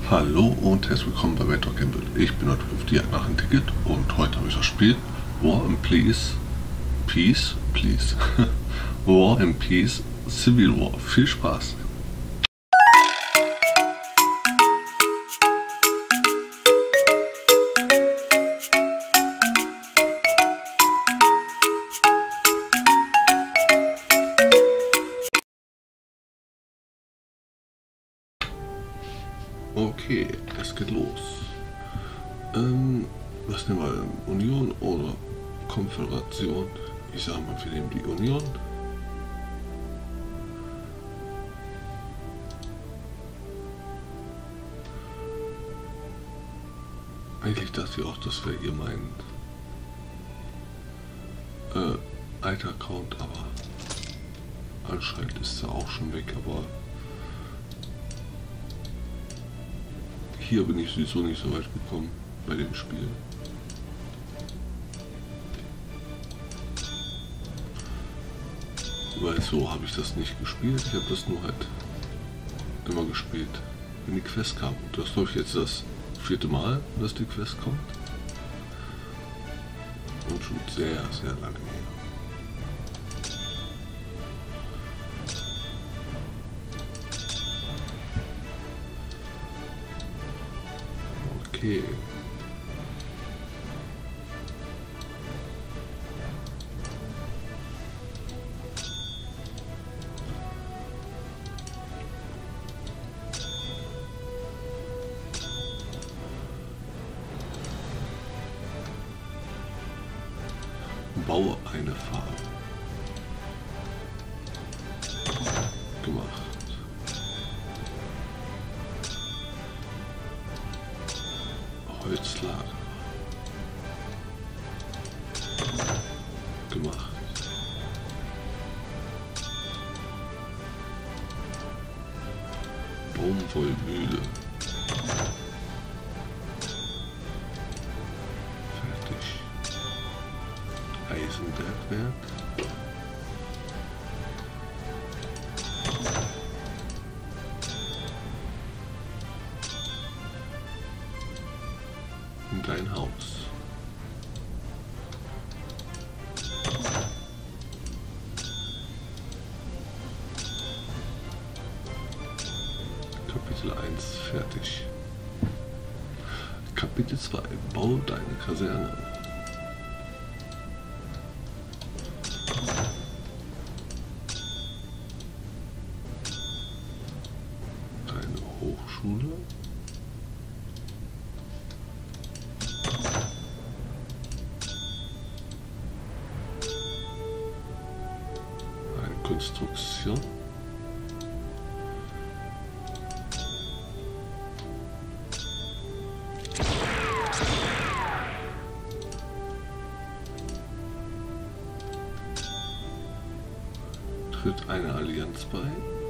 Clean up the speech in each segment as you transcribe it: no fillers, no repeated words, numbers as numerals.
Hallo und herzlich willkommen bei Red Dog Gamble. Ich bin natürlich auf die Jagd nach einem Ticket und heute habe ich das Spiel War and Peace, War and Peace Civil War. Viel Spaß! Okay, es geht los. Was nehmen wir? Union oder Konföderation? Ich sage mal, wir nehmen die Union. Eigentlich dachte ich auch, das wäre hier mein alter Account, aber anscheinend ist er auch schon weg, aber hier bin ich sowieso nicht so weit gekommen bei dem Spiel. Weil so habe ich das nicht gespielt. Ich habe das nur halt immer gespielt, wenn die Quest kam. Das ist, glaube ich, jetzt das 4. Mal, dass die Quest kommt. Und schon sehr, sehr lange her. Okay. Baue eine Farbe. Gemacht. Holzlager. Gemacht. Baumwollmühle. Fertig. Eisenbergwerk. Und ein Haus. Kapitel 1 fertig. Kapitel 2. Bau deine Kaserne. Deine Hochschule. Eine Konstruktion. Tritt eine Allianz bei.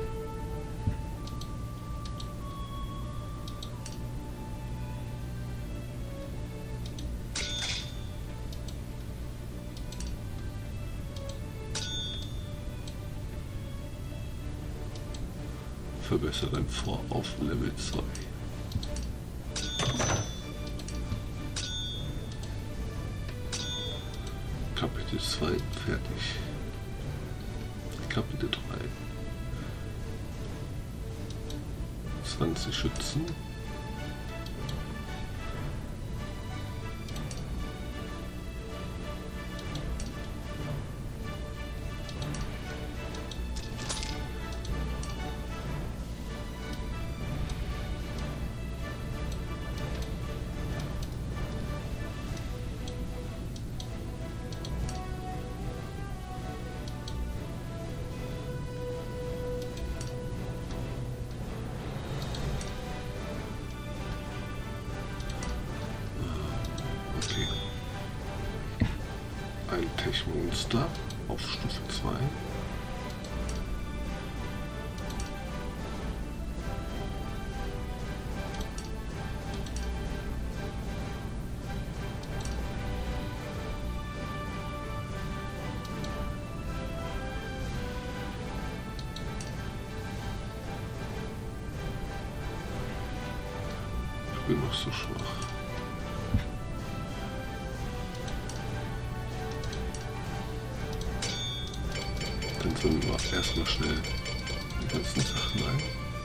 Verbessere dein Fort auf Level 2. Kapitel 2 fertig. Kapitel 3. 20 Schützen. Ein Tech-Monster auf Stufe 2. bin noch so schwach. Dann sammeln wir erstmal schnell die ganzen Sachen ein.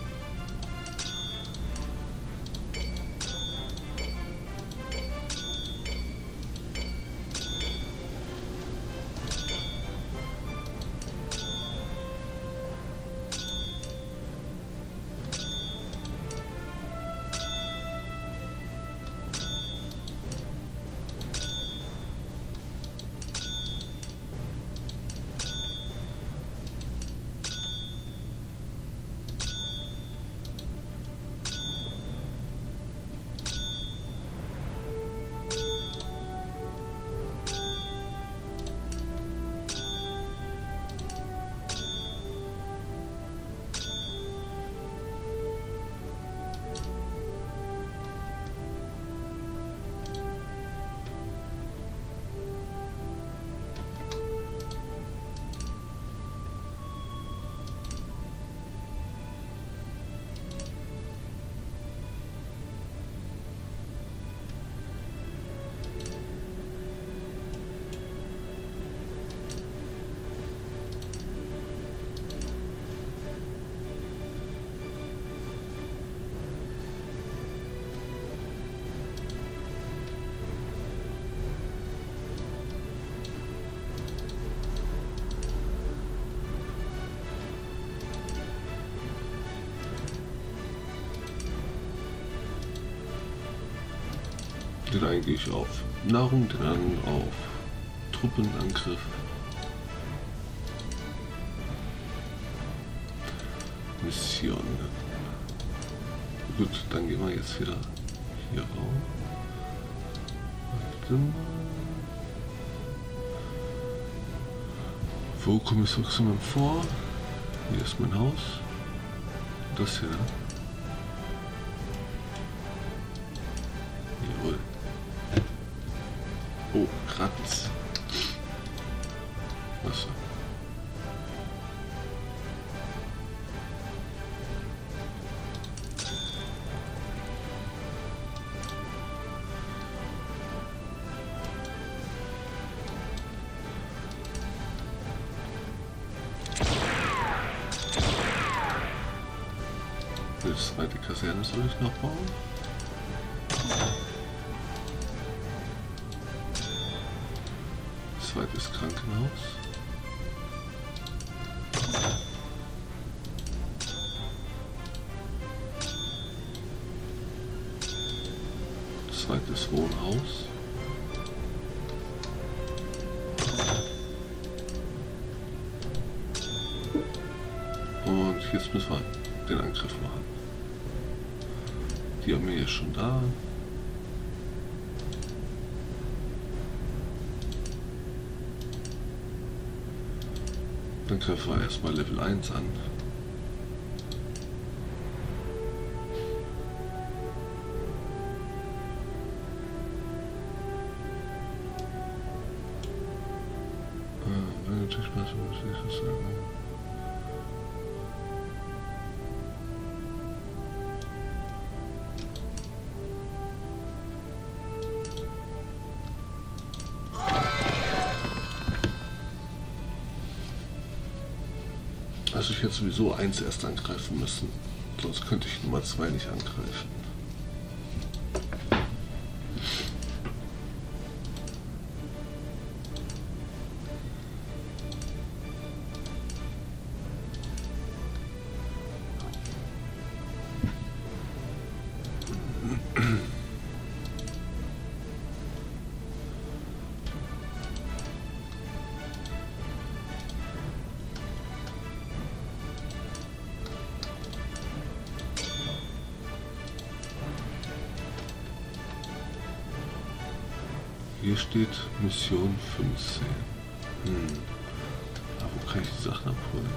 Den einen gehe ich auf Nahrung, den anderen auf Truppenangriff. Mission. Gut, dann gehen wir jetzt wieder hier rauf. Warte mal. Wo komme ich so vor? Hier ist mein Haus. Das hier. Jawohl. Oh, Kratz. Wasser. Die zweite Kaserne soll ich noch bauen. Zweites Krankenhaus. Zweites Wohnhaus. Und jetzt müssen wir den Angriff machen. Die Armee ist schon da. Dann greifen wir erstmal Level 1 an. Natürlich mal so, was ich sagen. Also ich hätte sowieso 1 erst angreifen müssen, sonst könnte ich Nummer 2 nicht angreifen. Hier steht Mission 15. Aber wo kann ich die Sachen abholen?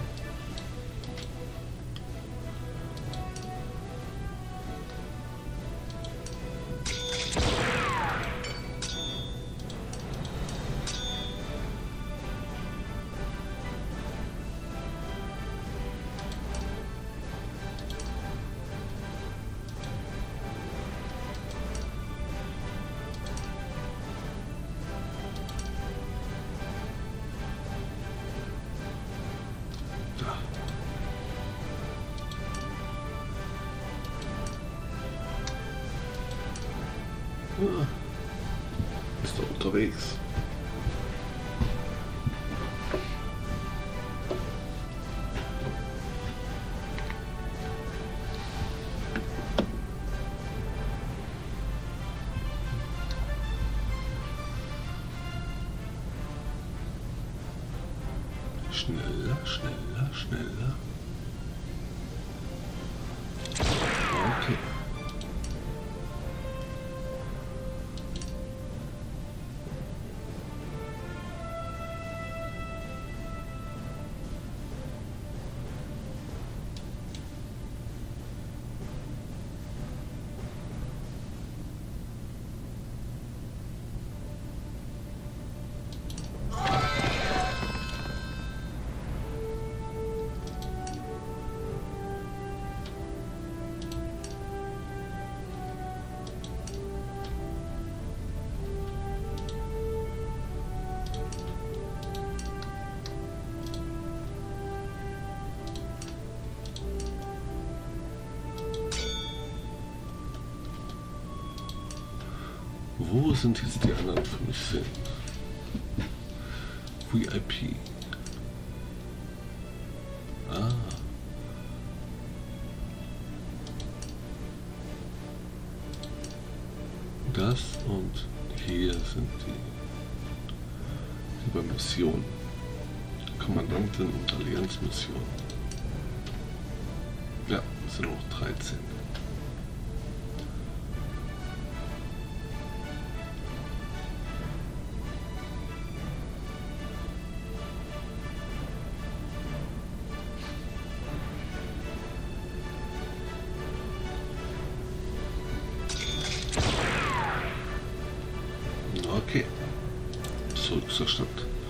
Ja, ist doch unterwegs. Schneller, schneller, schneller. Okay. Wo sind jetzt die anderen für mich sind? VIP. Ah. Das und hier sind die bei Mission. Kommandantin und Allianzmission. Ja, es sind noch 13. Okay, zurück zur Stadt.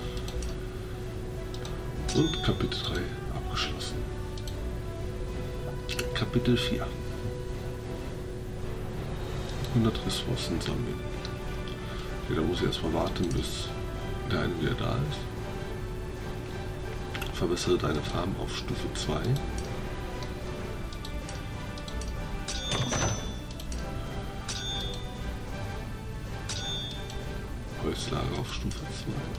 Und Kapitel 3 abgeschlossen. Kapitel 4. 100 Ressourcen sammeln. Okay, da muss ich erstmal warten, bis der eine wieder da ist. Verbessere deine Farm auf Stufe 2. Holzlager auf Stufe 2.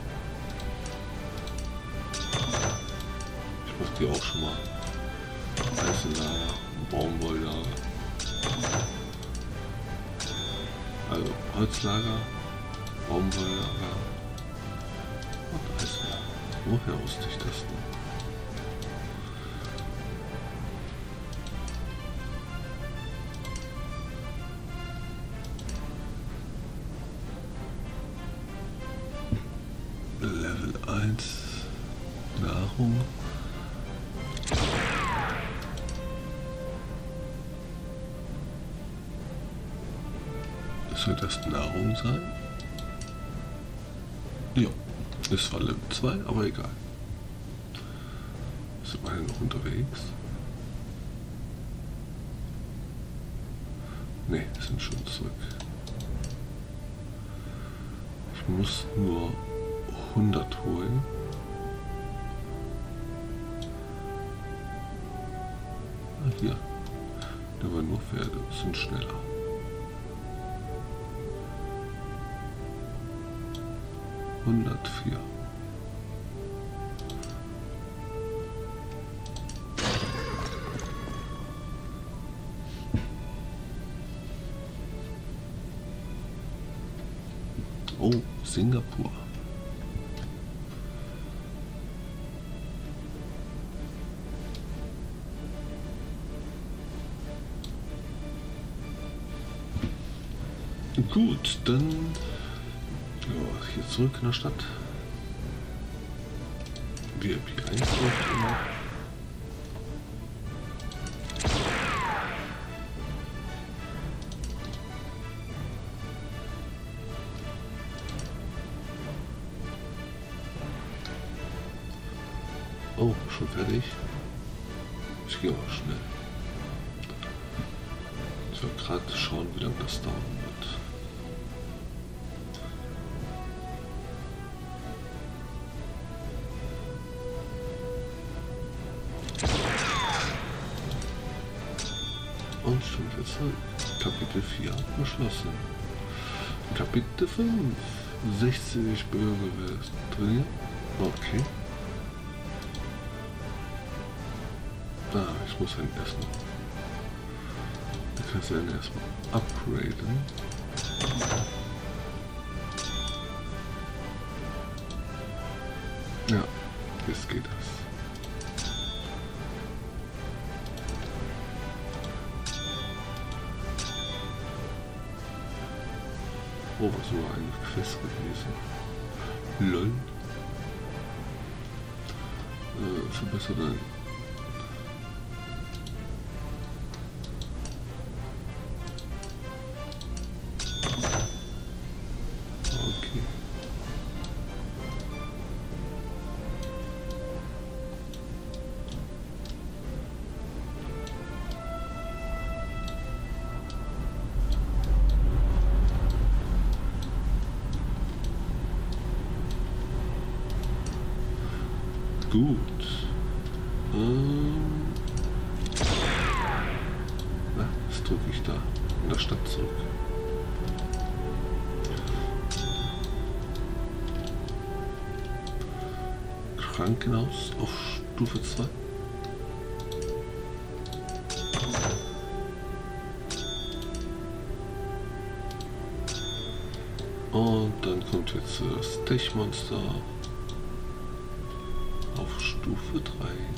Ich mach die auch schon mal. Eisenlager, Baumwolllager. Also Holzlager, Baumwolllager und Eisenlager. Woher wusste ich das denn? Level 1 Nahrung. Soll das Nahrung sein? Ja, es war Level 2, aber egal. Sind wir denn noch unterwegs? Ne, sind schon zurück. Ich muss nur 100 holen. Ah, hier. Da waren nur Pferde, sind schneller. $104. Oh, Singapur. Gut, dann hier zurück in der Stadt. VIP 1 läuft immer. Oh, schon fertig? Ich gehe mal schnell. Ich will gerade schauen, wie lange das dauern wird. Und schon wieder zurück. Kapitel 4 abgeschlossen. Kapitel 5. 60 Bürger drin. Okay. Ich muss ihn erstmal. Du kannst ihn erstmal upgraden. Ja, jetzt geht das. Oh, was war ein Quest gewesen? LOL. Verbessert ein. Okay. Gut. Was drücke ich da? In der Stadt zurück. Krankenhaus auf Stufe 2. Und dann kommt jetzt das Tech-Monster auf Stufe 3.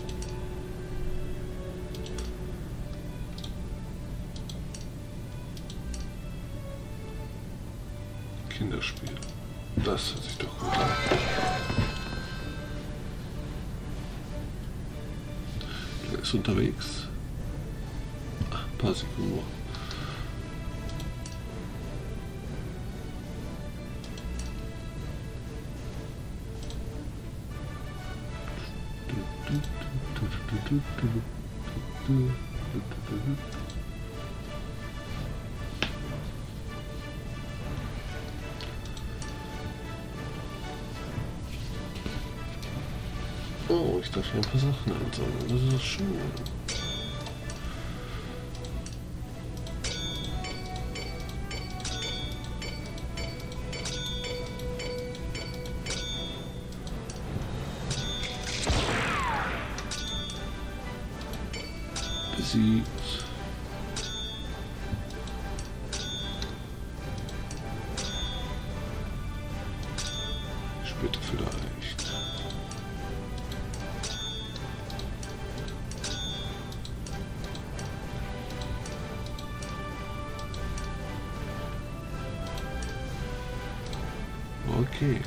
Kinderspiel. Das hört sich doch gut an. Der ist unterwegs. Ein paar Sekunden noch. Oh, ich darf hier ein paar Sachen einsammeln. Das ist doch schön. Besiegt. Später vielleicht. Okay.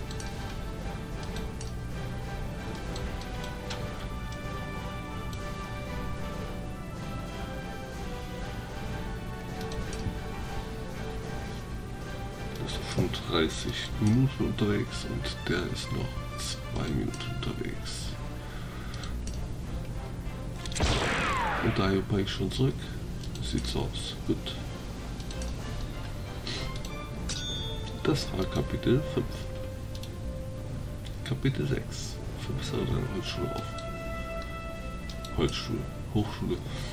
Das ist 35 Minuten unterwegs und der ist noch 2 Minuten unterwegs. Und daher bin ich schon zurück. Sieht so aus. Gut. Das war Kapitel 5. Kapitel 6. Verbessere deine Holzschule auf. Holzschule. Hochschule.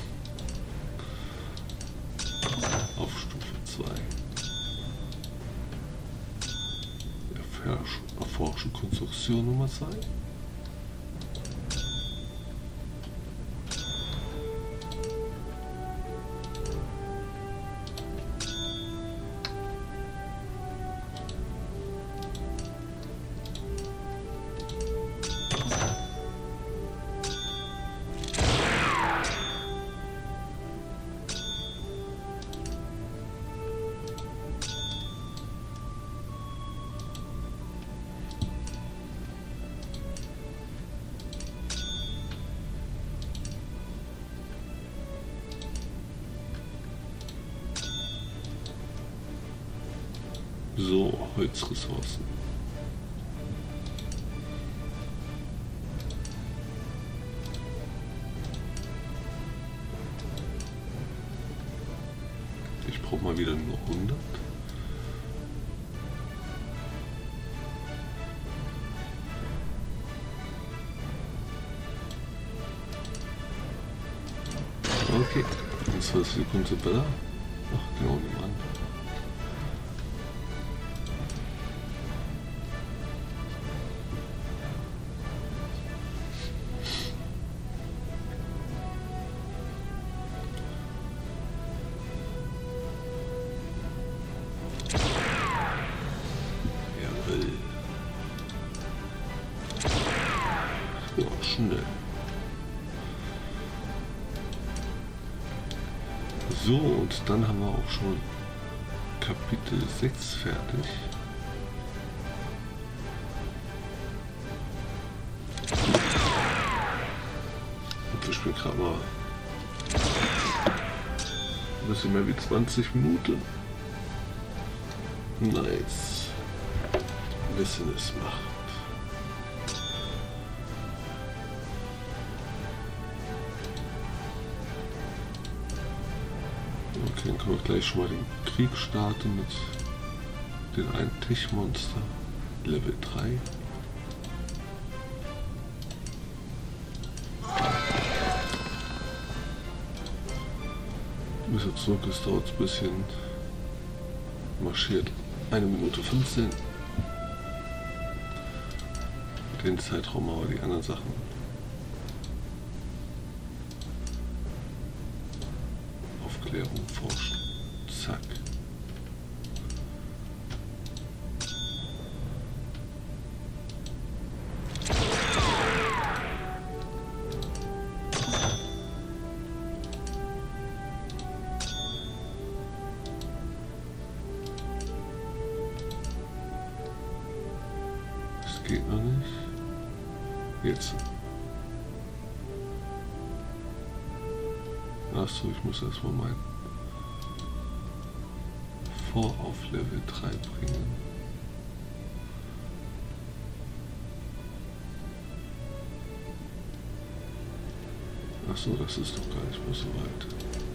Auf Stufe 2. Erforsche Konstruktion Nummer 2. So, Holzressourcen. Ich brauche mal wieder nur 100. Okay, in 20 Sekunden sind wir da. Ach, genau, nebenan. schnell. So, und dann haben wir auch schon Kapitel 6 fertig. Und wir spielen gerade mal ein bisschen mehr wie 20 Minuten. Nice. Wissen es macht. Okay, dann können wir gleich schon mal den Krieg starten mit den einen Tech-Monster. Level 3. Bis er zurück ist, dauert es ein bisschen. Marschiert 1 Minute 15. Den Zeitraum aber die anderen Sachen. Aufklärung, forschen. Zack. Das geht noch nicht. Jetzt. Achso, ich muss erstmal mein Vor auf Level 3 bringen. Achso, das ist doch gar nicht mehr so weit.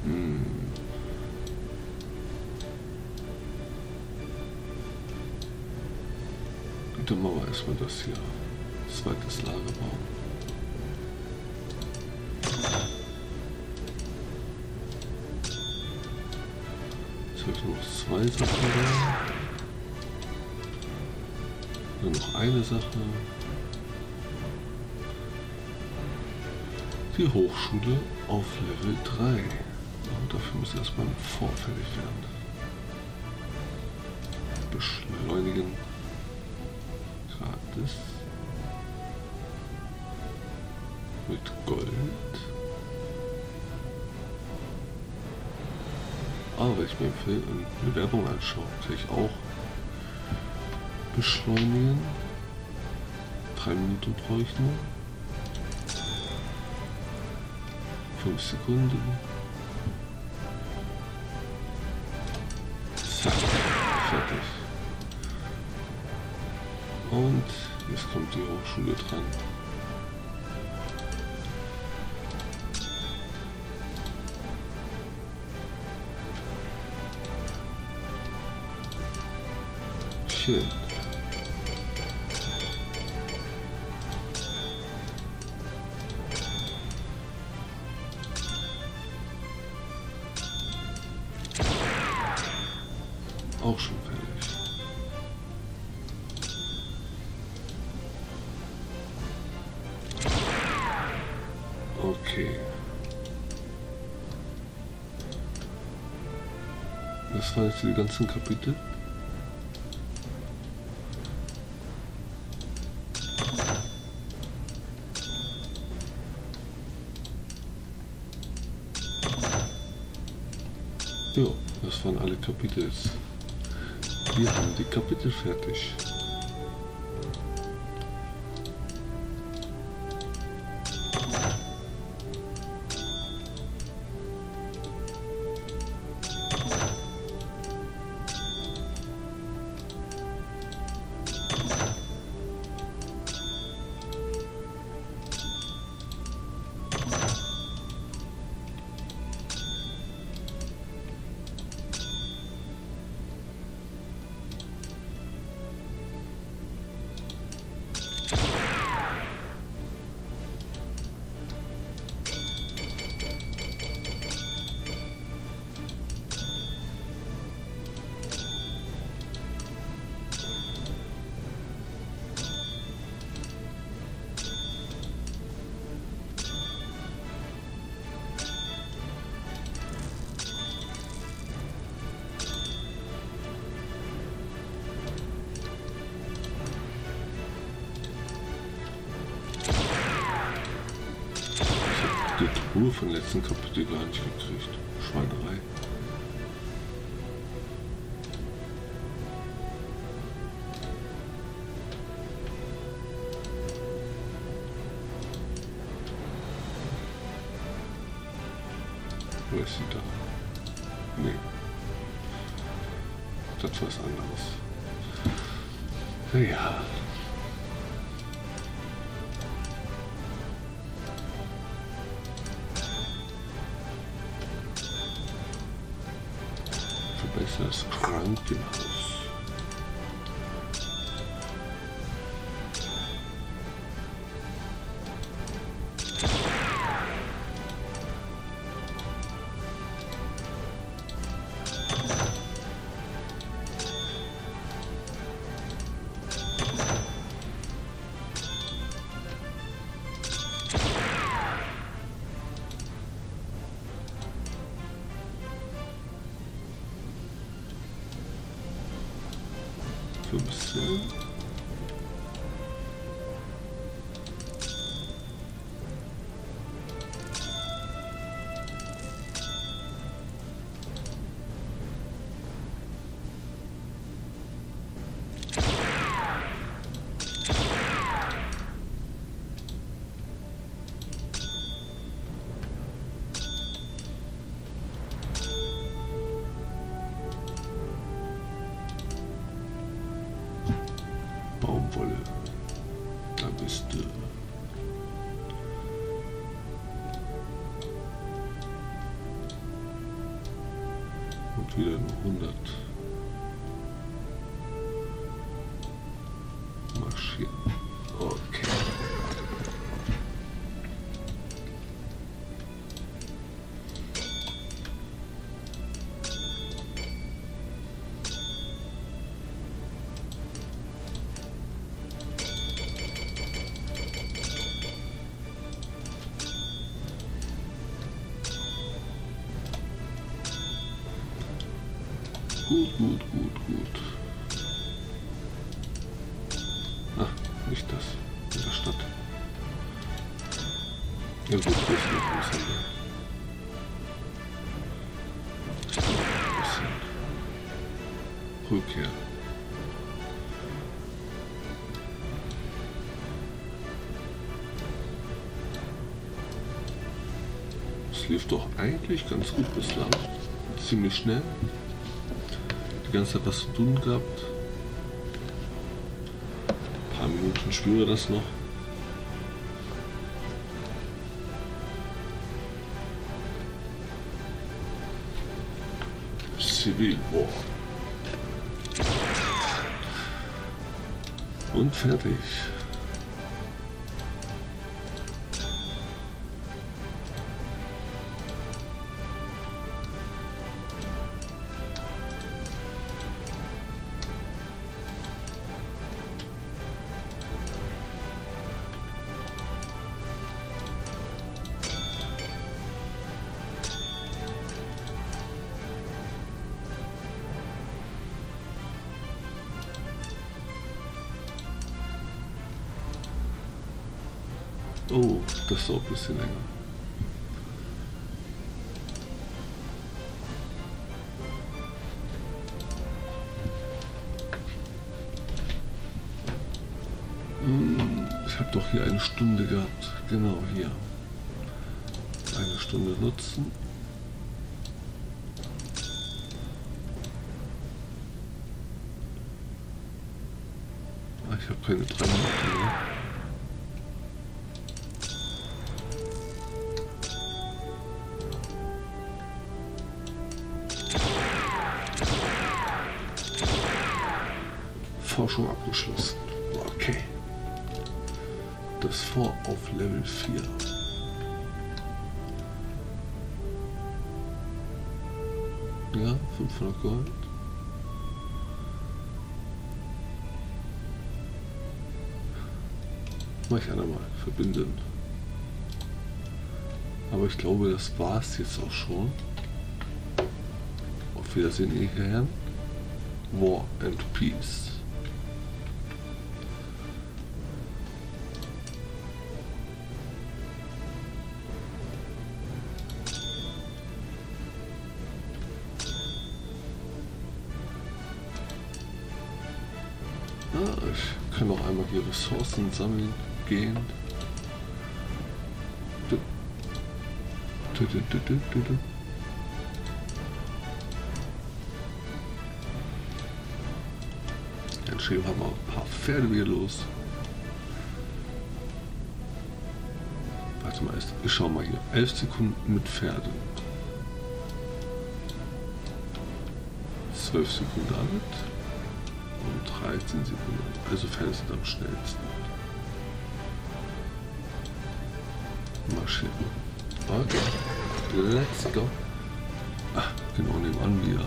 Dann machen wir erstmal das hier. Zweites Lager bauen. Jetzt habe ich noch 2 Sachen da. Dann noch eine Sache. Die Hochschule auf Level 3. Und dafür muss erstmal ein Fort fertig werden. Beschleunigen. Gratis. Mit Gold. Aber wenn ich mir eine Werbung anschaue, kann ich auch beschleunigen. 3 Minuten brauche ich nur. 5 Sekunden. Zack, fertig. Und jetzt kommt die Hochschule dran. Schön. Auch schon fertig. Okay. Das waren jetzt die ganzen Kapitel. Ja, das waren alle Kapitel. Wir haben die Kapitel fertig. Figur von letzten Kapitel gar nicht gekriegt. Schweinerei. Oder ist sie da? Nee. Das ist was anderes. Naja. Verbessertes Krankenhaus. Baumwolle, da bist du. Und wieder nur 100. Marschieren. Okay. Gut. Ah, nicht das. In der Stadt. Ja gut, das ist noch ein bisschen. Rückkehr. Es lief doch eigentlich ganz gut bislang. Ziemlich schnell. Die ganze Zeit was zu tun gehabt. Ein paar Minuten spielen wir das noch. Civil War. Und fertig. Oh, das dauert ein bisschen länger. Ich habe doch hier eine Stunde gehabt. Genau hier. Eine Stunde nutzen. Ich habe keine 3 Minuten mehr. Forschung abgeschlossen. Okay. Das Fort auf Level 4. Ja, 500 Gold. Mach ich einmal verbinden. Aber ich glaube, das war es jetzt auch schon. Auf Wiedersehen, ihr Herren. War and Peace. Ich kann auch einmal hier Ressourcen sammeln gehen. Dann schieben wir mal ein paar Pferde wieder los. Warte mal, ich schau mal hier. 11 Sekunden mit Pferden. 12 Sekunden damit. Und 13 Sekunden. Also Pferde sind am schnellsten. Marschieren. Okay. Let's go. Ach, genau nebenan wieder.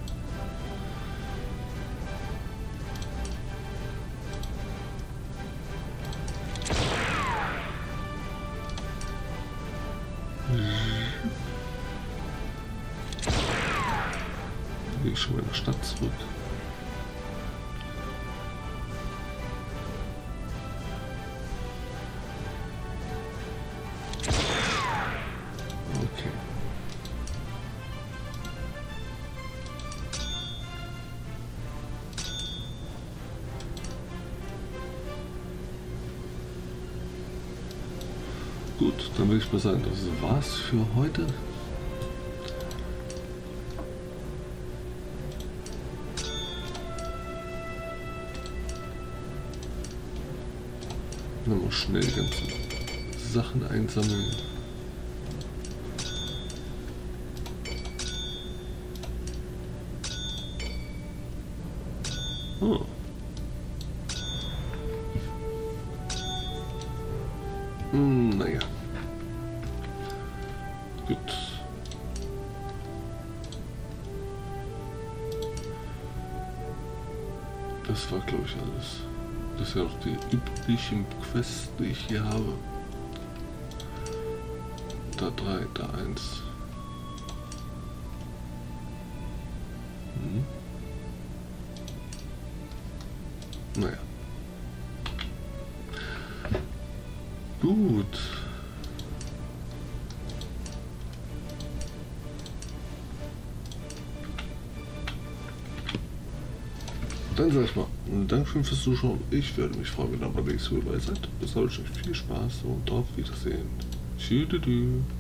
Gehe ich schon mal in der Stadt zurück. Okay. Gut, dann würde ich mal sagen, das war's für heute. Dann mal schnell die ganzen Sachen einsammeln. Oh. Naja. Gut. Das war, glaube ich, alles. Das ist ja auch die üblichen Quests, die ich hier habe. Da 3, da 1. Naja. Gut. Dann sag ich mal, Dankeschön fürs Zuschauen. Ich werde mich freuen, wenn ihr beim nächsten Mal dabei seid. Bis dahin, viel Spaß und auf Wiedersehen. Tschüss.